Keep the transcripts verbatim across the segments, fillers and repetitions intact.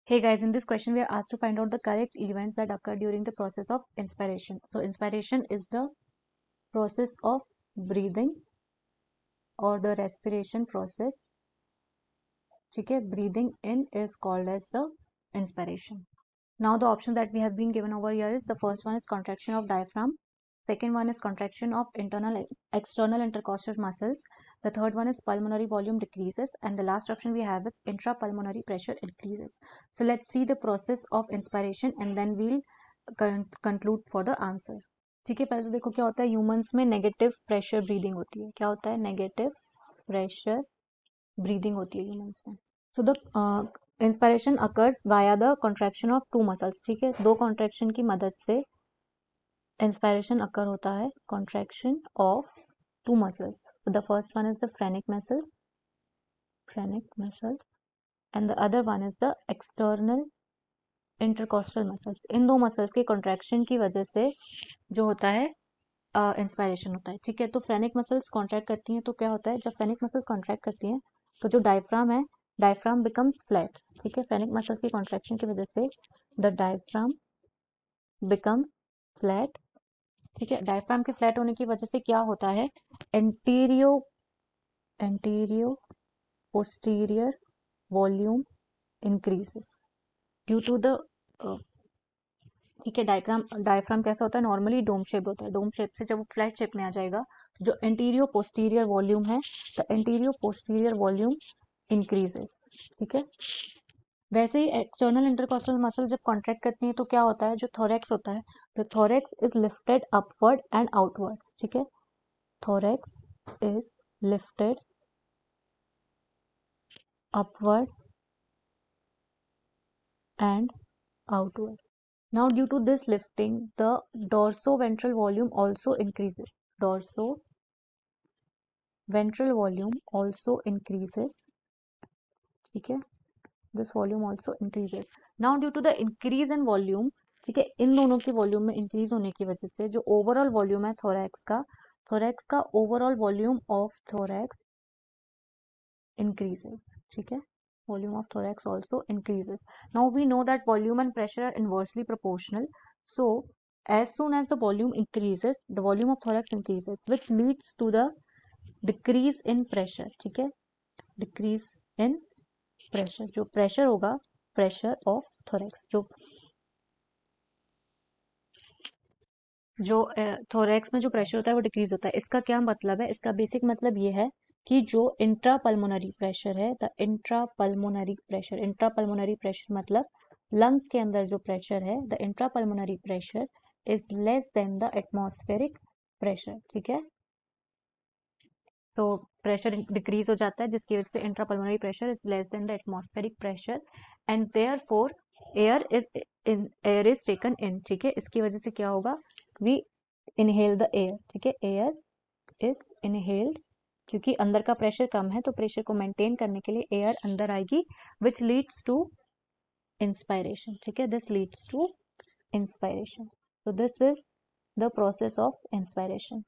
Hey guys, in this question we are asked to find out the correct events that occur during the process of inspiration. So inspiration is the process of breathing or the respiration process. ठीक है, breathing in is called as the inspiration. Now the option that we have been given over here is the first one is contraction of diaphragm, second one is contraction of internal external intercostal muscles, the third one is pulmonary volume decreases, and the last option we have is intrapulmonary pressure increases. So let's see the process of inspiration and then we'll conclude for the answer. ठीक है, पहले तो देखो क्या होता है, humans में negative pressure breathing होती है. क्या होता है? नेगेटिव प्रेशर ब्रीदिंग होती है ह्यूमंस में. So the inspiration occurs via the contraction of two muscles. ठीक है, दो कॉन्ट्रैक्शन की मदद से इंस्पायरेशन अकर होता है. Contraction of two muscles. The first one is the phrenic muscles, phrenic muscle, and the other one is the external intercostal muscles. इन दो मसल्स के कॉन्ट्रैक्शन की वजह से जो होता है इंस्पायरेशन uh, होता है. ठीक है, तो फ्रेनिक मसल्स कॉन्ट्रैक्ट करती हैं तो क्या होता है, जब फ्रेनिक मसल्स कॉन्ट्रैक्ट करती हैं तो जो डायफ्राम है, डायफ्राम बिकम्स फ्लैट. ठीक है, फ्रेनिक मसल्स की कॉन्ट्रैक्शन की वजह से द डायफ्राम बिकम फ्लैट. ठीक है, डायफ्राम के फ्लैट होने की वजह से क्या होता है, anterior anterior posterior volume increases due to the. ठीक है, डायग्राम डायफ्राम कैसा होता है, नॉर्मली डोम शेप होता है. डोम शेप से जब वो फ्लैट शेप में आ जाएगा, जो एंटीरियो पोस्टीरियर वॉल्यूम है, the anterior posterior volume increases. ठीक है, वैसे ही एक्सटर्नल इंटरकॉस्टल मसल जब कॉन्ट्रैक्ट करती हैं तो क्या होता है, जो थोरैक्स होता है, the thorax is lifted upward and outwards. ठीक है, thorax is lifted upward and outward. Now due to this lifting, the dorsoventral volume also increases. Dorsoventral volume also increases. ठीक है, this volume also increases. Now due to the increase in volume, ठीक है, इन दोनों की volume में increase होने की वजह से जो ओवरऑल वॉल्यूम है थोरैक्स का, थोरैक्स का overall volume of thorax increases. ठीक है, volume of thorax also increases. Now we know that volume and pressure are inversely proportional. So as soon as the volume increases, the volume of thorax increases, which leads to the decrease in pressure. ठीक है, decrease in pressure. जो pressure होगा, pressure of thorax, जो जो thorax में जो pressure होता है वो डिक्रीज होता है. इसका क्या मतलब है, इसका बेसिक मतलब ये है कि जो इंट्रापल्मोनरी प्रेशर है, the intrapulmonary pressure, intrapulmonary pressure मतलब लंग्स के अंदर जो प्रेशर है, the intrapulmonary pressure is less than the atmospheric pressure. ठीक है, तो प्रेशर डिक्रीज हो जाता है जिसकी वजह से intrapulmonary pressure is less than the atmospheric pressure and therefore air is in air is taken in. ठीक है, इसकी वजह से क्या होगा, वी इनहेल द एयर. ठीक है, एयर इज इनहेल्ड, क्योंकि अंदर का प्रेशर कम है तो प्रेशर को मेंटेन करने के लिए एयर अंदर आएगी, विच लीड्स टू इंस्पायरेशन. ठीक है, this leads to inspiration. So this is the process of inspiration.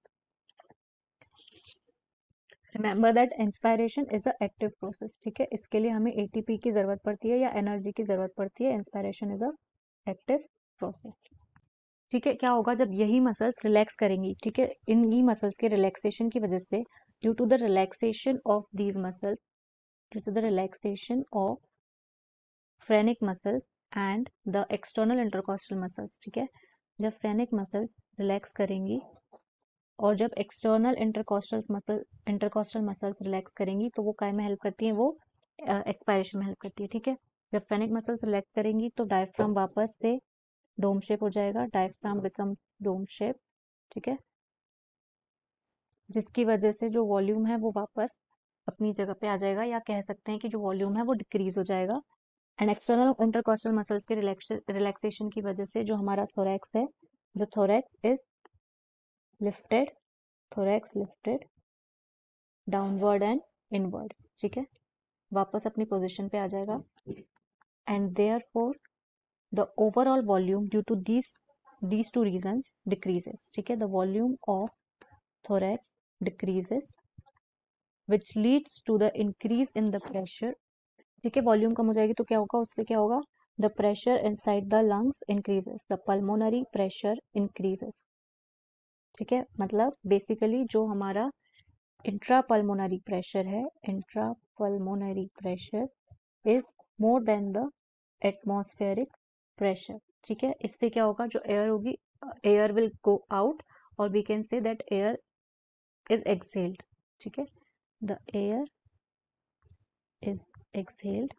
Remember that inspiration is a active process. ठीक है, इसके लिए हमें एटीपी की जरूरत पड़ती है या एनर्जी की जरूरत पड़ती है. Inspiration is a active process. ठीक है, क्या होगा जब यही मसल्स रिलैक्स करेंगी. ठीक है, इन ही मसल्स के रिलैक्सेशन की वजह से, due to the relaxation of these muscles, due to the relaxation of phrenic muscles and the external intercostal muscles. ठीक है, जब फ्रेनिक मसल्स रिलैक्स करेंगी और जब external intercostal muscle intercostal muscles relax करेंगी तो वो काय में हेल्प करती हैं, वो एक्सपायरेशन में हेल्प करती है. ठीक है, जब फ्रेनिक मसल्स रिलैक्स करेंगी तो डायफ्राम वापस से डोम शेप हो जाएगा, डायफ्राम बिकम डोम शेप. ठीक है, जिसकी वजह से जो वॉल्यूम है वो वापस अपनी जगह पे आ जाएगा, या कह सकते हैं कि जो वॉल्यूम है वो डिक्रीज हो जाएगा. एंड एक्सटर्नल इंटरकॉस्टल मसल्स के रिलैक्सेशन की वजह से जो हमारा थोरैक्स है, जो thorax is lifted, thorax lifted downward and inward. ठीक है, वापस अपनी पोजीशन पे आ जाएगा. And therefore the overall volume due to these these two reasons decreases. ठीक है, the volume of thorax decreases which leads to the increase in the pressure. ठीक है, वॉल्यूम कम हो जाएगी तो क्या होगा, उससे क्या होगा, the pressure inside the lungs increases, the pulmonary pressure increases. ठीक है, मतलब बेसिकली जो हमारा इंट्रापल्मोनरी प्रेशर है, intrapulmonary pressure is more than the atmospheric pressure. ठीक है, इससे क्या होगा, जो एयर होगी, एयर विल गो आउट और we can say that air is exhaled. ठीक है, the air is exhaled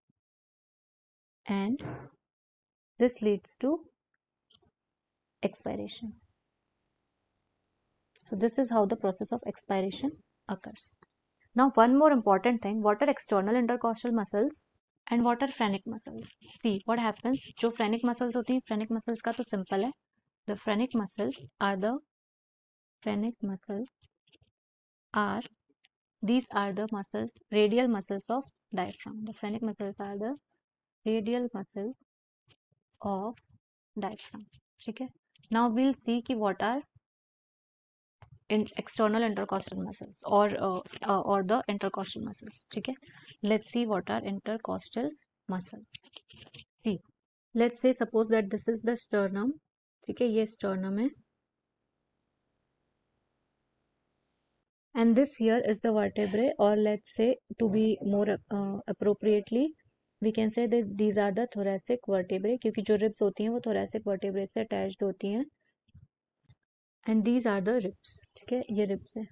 and this leads to expiration. So this is how the process of expiration occurs. Now one more important thing, what are external intercostal muscles and what are phrenic muscles? See what happens, जो phrenic muscles होती हैं, phrenic muscles का तो simple है. The phrenic muscles are the phrenic muscles are these are the muscles, radial muscles of diaphragm. The phrenic muscles are the radial muscles of diaphragm. ठीक है, now we'll see कि what are in external intercostal muscles or uh, uh, or the intercostal muscles. ठीक है, let's see what are intercostal muscles. See, let's say suppose that this is the sternum. ठीक है, ये sternum है and this here is the vertebrae, or let's say to be more uh, appropriately we can say that these are the thoracic vertebrae, क्योंकि जो ribs होती हैं वो thoracic vertebrae से attached होती हैं and these are the ribs. ठीक है, ये ribs है.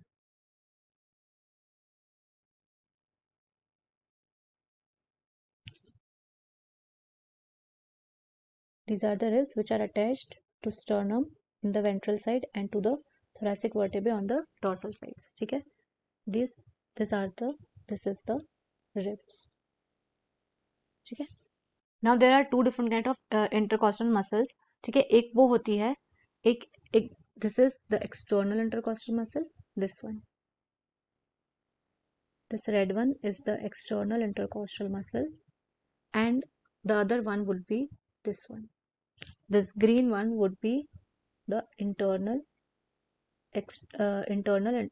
These are the ribs which are attached to sternum in the ventral side and to the thoracic vertebrae on the dorsal sides. ठीक है, these these are the this is the ribs. ठीक है, now there are two different kind of uh, intercostal muscles. ठीक है, एक वो होती है, एक एक this is the external intercostal muscle, this one, this red one is the external intercostal muscle and the other one would be this one. This green one would be the internal ex, uh, internal and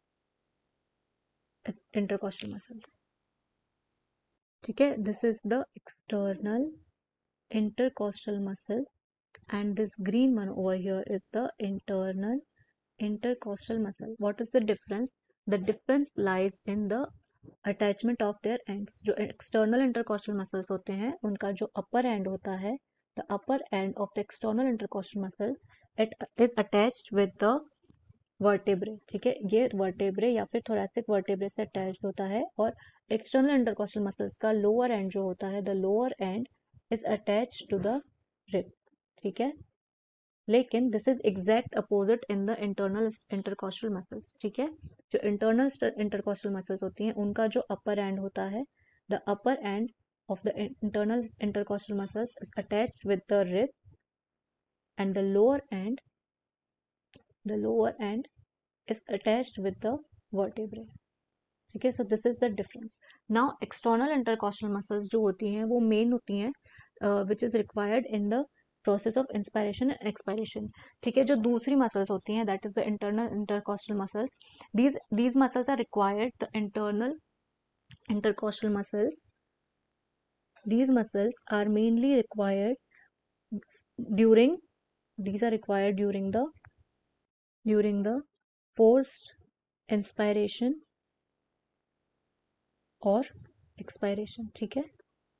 uh, intercostal muscles. ठीक है, this is the external intercostal muscle and this green one over here is the internal intercostal muscle. What is the difference? The difference lies in the attachment of their ends. जो external intercostal muscles होते हैं उनका जो upper end होता है, the upper end of the external intercostal muscle it is attached with the vertebrae. ठीक है, ये vertebrae या फिर thoracic vertebrae से attached होता है और external intercostal muscles का lower end जो होता है, the lower end is attached to the ribs. ठीक है, लेकिन this is exact opposite in the internal intercostal muscles. ठीक है, जो इंटरनल इंटरकॉस्टल मसल्स होती हैं उनका जो अपर एंड होता है, the upper end of the internal intercostal muscles is attached with the ribs and the lower end the lower end is attached with the vertebrae. ठीक है, so this is the difference. Now external intercostal muscles जो होती हैं वो main होती हैं which is required in the process of inspiration and expiration. ठीक है, जो दूसरी मसल्स होती हैं that is the internal intercostal muscles. These these muscles are required, the internal intercostal muscles, these muscles are mainly required during these are required during the during the forced inspiration or expiration. ठीक है,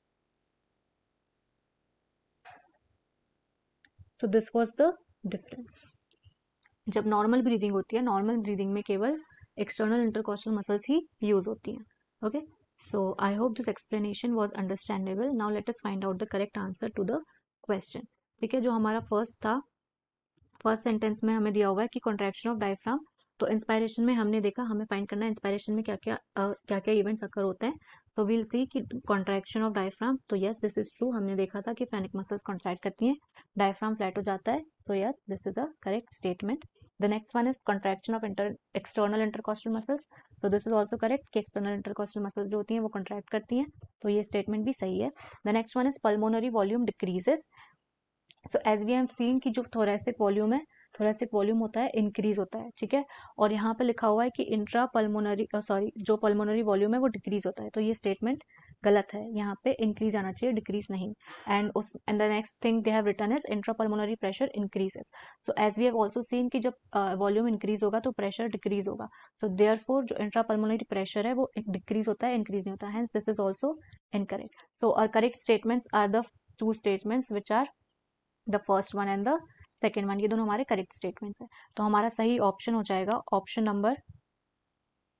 so this was the difference. जब normal breathing होती है, normal breathing में केवल external intercostal muscles ही use होती हैं. Okay, so I hope this explanation was understandable. Now let us find out the correct answer to the question. ठीक है, जो हमारा फर्स्ट था, फर्स्ट सेंटेंस में हमें दिया हुआ है कि कॉन्ट्रैक्शन ऑफ डायफ्राम. तो इंस्पायरेशन में हमने देखा, हमें फाइंड करना है इंस्पायरेशन में क्या क्या uh, क्या क्या इवेंट्स अकर होते हैं. तो वील सी कि कॉन्ट्रैक्शन ऑफ डायफ्राम, तो यस दिस इज ट्रू. हमने देखा था कि फेनिक मसल्स कॉन्ट्रैक्ट करती हैं, डायफ्राम फ्लैट हो जाता है. तो yes this is a correct statement. The next one is contraction of inter external intercostal muscles. तो दिस इज ऑल्सो करेक्ट कि एक्सटर्नल इंटरकॉस्टल मसल्स जो होती हैं वो कॉन्ट्रैक्ट करती हैं. तो ये स्टेटमेंट भी सही है. The next one is pulmonary volume decreases. So as we have seen कि जो थोरेसिक वॉल्यूम है, थोरेसिक वॉल्यूम होता है इंक्रीज होता है. ठीक है, और यहाँ पे लिखा हुआ है कि इंट्रा पल्मोनरी सॉरी जो पल्मोनरी वॉल्यूम है वो डिक्रीज होता है. तो ये स्टेटमेंट गलत है, यहाँ पे इंक्रीज आना चाहिए, डिक्रीज नहीं. एंड उस and the next thing they have written is intrapulmonary pressure increases. So as we have also seen कि जब वॉल्यूम uh, इंक्रीज होगा तो प्रेशर डिक्रीज होगा. सो देयरफॉर जो इंट्रापल्मोनरी प्रेशर है वो डिक्रीज होता है, इंक्रीज नहीं होता. Hence this is also incorrect. So our correct statements are the two statements which are the first one and the second one. ये दोनों हमारे करेक्ट स्टेटमेंट्स हैं. तो हमारा सही ऑप्शन हो जाएगा option number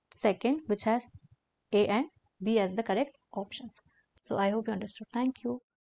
second, which has A and B as the correct options. So I hope you understood. Thank you.